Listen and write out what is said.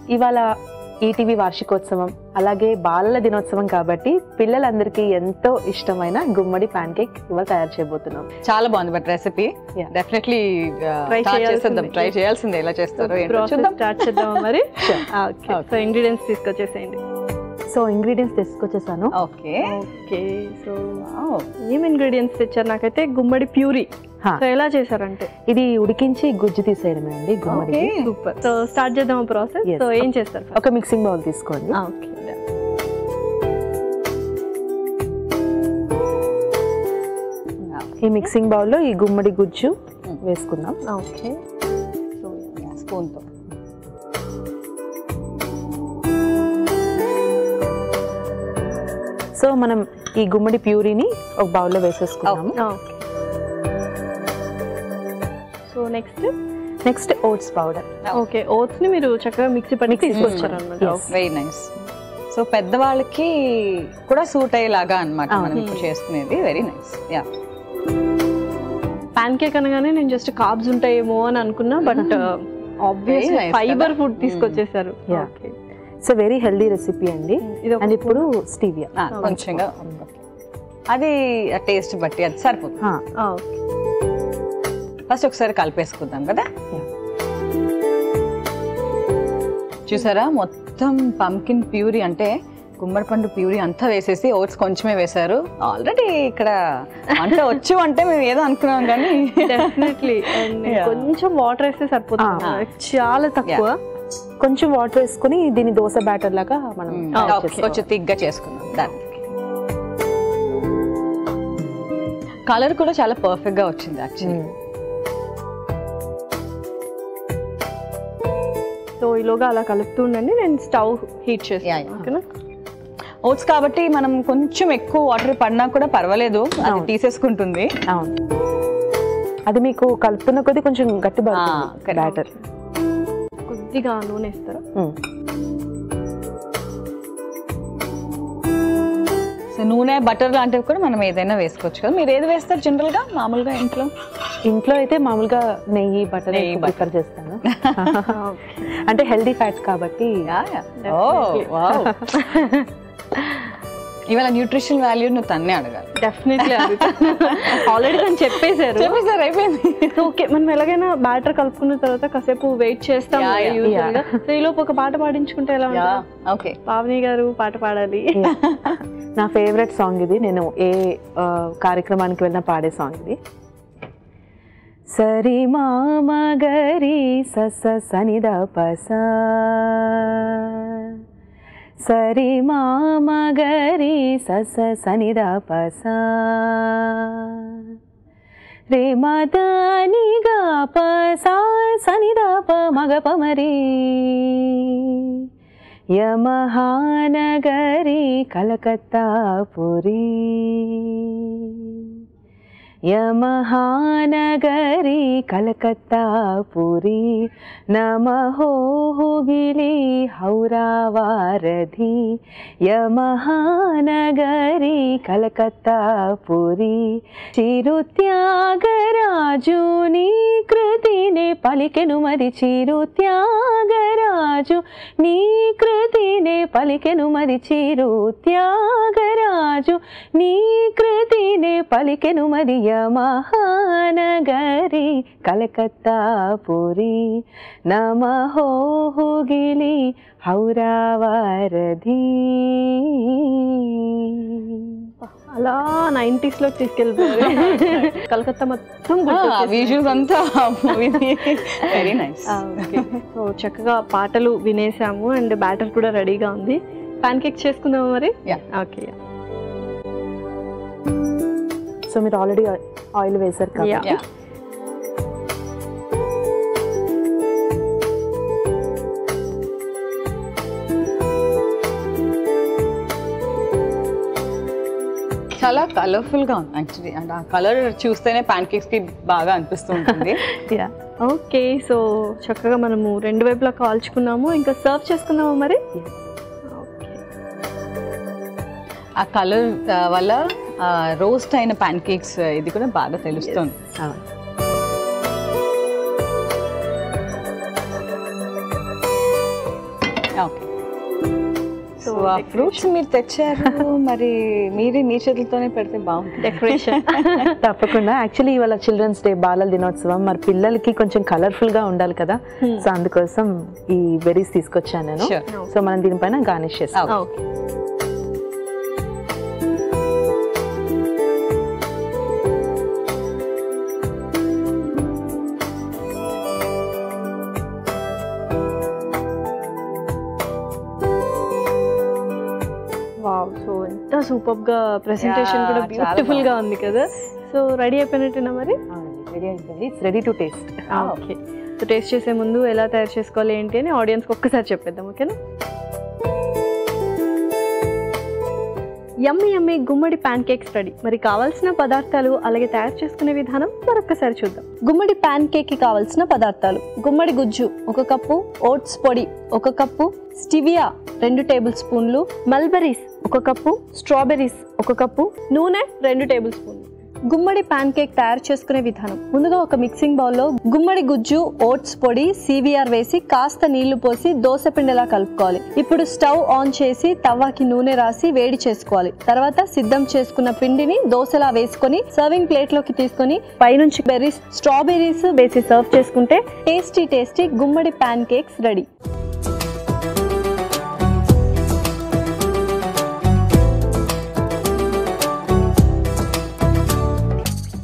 ఇవాళ ఈటీవీ వార్షికోత్సవం అలాగే బాలల దినోత్సవం కాబట్టి పిల్లలందరికీ ఎంతో ఇష్టమైన గుమ్మడి ప్యాన్ కేక్ ఇవాళ తయారు చేయబోతున్నాం. చాలా బాగుంది బట్ రెసిపీ డెఫినెట్లీ ట్రై చేయాల్సిందే. ఎలా చేస్తారో స్టార్ట్ చేద్దాం మరి. సో ఇంగ్రీడియంట్స్ తీసుకొచ్చేసేయండి. సో ఇంగ్రీడియంట్స్ తీసుకొచ్చేసాను. ఓకే ఓకే సో ఏం ఇంగ్రీడియంట్స్ తెచ్చారు? నాకైతే గుమ్మడి ప్యూరీ. సో ఎలా చేశారంటే ఇది ఉడికించి గుజ్జు తీసేయడమే అండి గుమ్మడి. సూపర్. సో స్టార్ట్ చేద్దాం ప్రాసెస్. సో ఏం చేస్తారు? ఒక మిక్సింగ్ బౌల్ తీసుకోండి. ఓకే ఈ మిక్సింగ్ బౌల్లో ఈ గుమ్మడి గుజ్జు వేసుకుందాం. ఓకే సో స్పూన్తో సో మనం ఈ గుమ్మడి ప్యూరీని ఒక బౌల్లో వేసేసుకున్నాము. Okay so next oats powder. Okay oats ని మీరు చక్కగా మిక్సీ పట్టి తీసుకొచ్చారు అన్నమాట. Very nice. సో పెద్దవాళ్ళకి కూడా సూట్ అయ్యేలాగా అన్నమాట మనం ఇప్పుడు చేసుకునేది. Very nice. Yeah pancake అనగానే నేను జస్ట్ కార్బ్స్ ఉంటాయేమో అని అనుకున్నా, బట్ ఆబ్వియస్లీ ఫైబర్ ఫుడ్ తీసుకొచ్చేసారు. Okay so very healthy recipe అండి. అండ్ ఇప్పుడు స్టీవియా కొంచెంగా, అది టేస్ట్ బట్టి అది సరిపోతుంది. ఫస్ట్ ఒకసారి కలిపేసుకుందాం కదా. చూసారా మొత్తం పంకిన్ ప్యూరీ అంటే గుమ్మడి పండు ప్యూరీ అంతా వేసేసి ఓట్స్ కొంచెమే వేశారు. ఆల్రెడీ ఇక్కడ అంటే వచ్చు అంటే మేము ఏదో అనుకున్నాం కానీ డెఫినెట్లీ కొంచెం వాటర్ వేస్తే సరిపోతుంది. చాలా తక్కువ. కొంచెం వాటర్ వేసుకుని దీన్ని దోశ బ్యాటర్ లాగా మనం కొంచెం తిగ్గా చేసుకున్నాం. దానికి కలర్ కూడా చాలా పర్ఫెక్ట్ గా వచ్చింది యాక్చువల్లీ. సో ఈలోగా అలా కలుపుతూ ఉండండి, నేను స్టవ్ హీట్ చేస్తాను. ఓకేనా? ఓట్స్ కాబట్టి మనం కొంచెం ఎక్కువ వాటర్ పడినా కూడా పర్వాలేదు, అది తీసేసుకుంటుంది. అవును, అది మీకు కలుపుతున్న కొద్దీ కొంచెం గట్టి బ్యాటర్. కొద్దిగా నూనె ఇస్తారా? సో నూనె బటర్ లాంటివి కూడా మనం ఏదైనా వేసుకోవచ్చు కదా. మీరు ఏది వేస్తారు జనరల్గా మామూలుగా ఇంట్లో అయితే మామూలుగా నెయ్యి బటర్ ప్రిఫర్ చేస్తాను. అంటే హెల్దీ ఫ్యాట్స్ కాబట్టి. ఇవాళ న్యూట్రిషన్ వాల్యూ నువ్వు తన్నే అడగాలి. డెఫినెట్లీ ఆల్రెడీ తను చెప్పేశారు. అయిపోయింది. ఓకే, మనం ఎలాగైనా బ్యాటర్ కలుపుకున్న తర్వాత కాసేపు వెయిట్ చేస్తాం. సో ఈలోపు ఒక పాట పాడించుకుంటే ఎలా ఉంటుంది? ఓకే, పావని గారు పాట పాడాలి. నా ఫేవరెట్ సాంగ్ ఇది. నేను ఏ కార్యక్రమానికి వెళ్ళినా పాడే సాంగ్ ఇది. సరి మామ గరి సస సనిద పస, సరి మామ గరి సస సనిద పస, రే మదని గా పస సనిద ప మగ పమరి, యమహానగరి కలకత్తా పురి, యమహానగరి కలకత్తా పురి, నమః హుగిలి హౌరా వారధి, యమహానగరి కలకత్తా పురి, చిరుత్యాగరాజు నీ కృతినే పలికెను మరి, చిరుత్యాగరాజు నీ కృతినే పలికెను మరి, చిరుత్యాగరాజు నీ కృతినే పలికెను మరి, యమహానగరి కలకత్తా పురి, నమః హుగిలి హౌరా వారధి. అలా 90s లో తీసుకెళ్ళిపోయారు. కలకత్తా మొత్తం విజువల్స్ అంతా. Very nice. సో చక్కగా పాటలు వినేసాము అండ్ బ్యాటర్ కూడా రెడీగా ఉంది. ప్యాన్ కేక్ చేసుకుందాము మరి. ఓకే, సో మీరు ఆల్రెడీ ఆయిల్ వేసారు కాబట్టి చాలా కలర్ఫుల్ గా ఉంది యాక్చువల్లీ. అండ్ ఆ కలర్ చూస్తేనే ప్యాన్ కేక్స్ కి బాగా అనిపిస్తూ ఉంటుంది. ఓకే, సో చక్కగా మనము రెండు వైపులా కాల్చుకున్నాము. ఇంకా సర్వ్ చేసుకుందాము మరి. ఆ కలర్ వల్ల రోస్ట్ అయిన ప్యాన్ కేక్స్ ఇది కూడా బాగా తెలుస్తుంది. ఓకే. సో ఆ ఫ్రూట్స్ మీరు తెచ్చారు, మరి మీరే మీ చేతులతోనే పెడితే బాగుంటుంది. డెకరేషన్ తప్పకుండా. యాక్చువల్లీ ఇవాళ చిల్డ్రన్స్ డే, బాలల దినోత్సవం, మరి పిల్లలకి కొంచెం కలర్ఫుల్ గా ఉండాలి కదా, సో అందుకోసం ఈ బెర్రీస్ తీసుకొచ్చాను నేను. Sure. సో మనం దీనిపైన గార్నిష్ చేస్తాం. ఓకే. వావ్, సో ఎంత సూపర్ గా ప్రెసెంటేషన్ కూడా చాలా బ్యూటిఫుల్ గా ఉంది కదా. సో రెడీ అయిపోయినట్టేనా మరి? రెడీ అయిపోయింది. It's ready to taste. Okay. So taste చేసే ముందు ఎలా తయారు చేసుకోవాలి ఏంటి అని ఆడియన్స్కి ఒక్కసారి చెప్పేద్దాం, ఓకేనా? యమ్మీ యమ్మీ గుమ్మడి ప్యాన్ కేక్స్ రెడీ. మరి కావాల్సిన పదార్థాలు అలాగే తయారు చేసుకునే విధానం మరొకసారి చూద్దాం. గుమ్మడి ప్యాన్ కేక్ కి కావాల్సిన పదార్థాలు: గుమ్మడి గుజ్జు 1 కప్పు, ఓట్స్ పొడి 1 కప్పు, స్టివియా 2 టేబుల్ స్పూన్లు, మల్బరీస్ 1 కప్పు, స్ట్రాబెర్రీస్ 1 కప్పు, నూనె 2 టేబుల్ స్పూన్లు. గుమ్మడి ప్యాన్ కేక్ తయారు చేసుకునే విధానం: ముందుగా ఒక మిక్సింగ్ బౌల్లో గుమ్మడి గుజ్జు, ఓట్స్ పొడి, CVR వేసి కాస్త నీళ్లు పోసి దోశ పిండిలా కలుపుకోవాలి. ఇప్పుడు స్టవ్ ఆన్ చేసి తవ్వాకి నూనె రాసి వేడి చేసుకోవాలి. తర్వాత సిద్ధం చేసుకున్న పిండిని దోశలా వేసుకొని సర్వింగ్ ప్లేట్ లోకి తీసుకొని పైనుంచి బెర్రీస్, స్ట్రాబెర్రీస్ వేసి సర్వ్ చేసుకుంటే టేస్టీ గుమ్మడి ప్యాన్ కేక్స్ రెడీ.